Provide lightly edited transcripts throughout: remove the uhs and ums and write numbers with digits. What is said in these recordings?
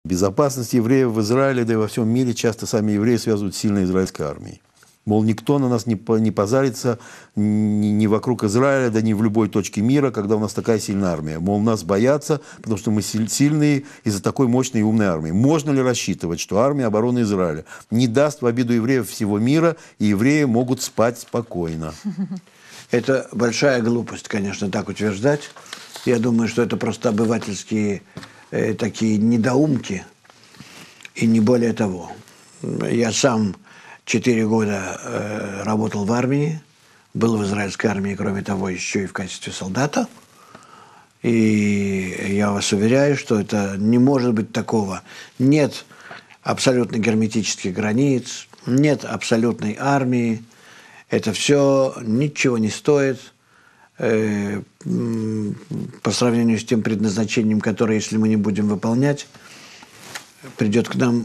Безопасность евреев в Израиле, да и во всем мире часто сами евреи связывают с сильной израильской армией. Мол, никто на нас не позарится ни вокруг Израиля, да ни в любой точке мира, когда у нас такая сильная армия. Мол, нас боятся, потому что мы сильные из-за такой мощной и умной армии. Можно ли рассчитывать, что армия обороны Израиля не даст в обиду евреев всего мира, и евреи могут спать спокойно? Это большая глупость, конечно, так утверждать. Я думаю, что это просто обывательские такие недоумки, и не более того. Я сам 4 года работал в армии, был в израильской армии, кроме того, еще и в качестве солдата. И я вас уверяю, что это не может быть такого. Нет абсолютно герметических границ, нет абсолютной армии. Это все ничего не стоит по сравнению с тем предназначением, которое, если мы не будем выполнять, придет к нам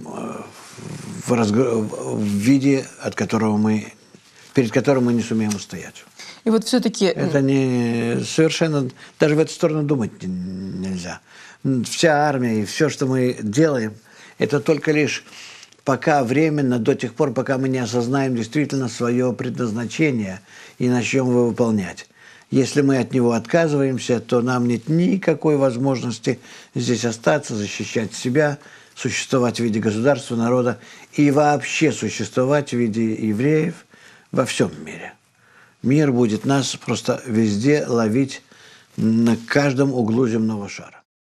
в виде, перед которым мы не сумеем устоять. И вот все-таки... Это не совершенно... Даже в эту сторону думать нельзя. Вся армия и все, что мы делаем, это только лишь пока временно, до тех пор, пока мы не осознаем действительно свое предназначение и начнем его выполнять. Если мы от него отказываемся, то нам нет никакой возможности здесь остаться, защищать себя, существовать в виде государства, народа и вообще существовать в виде евреев во всем мире. Мир будет нас просто везде ловить на каждом углу земного шара.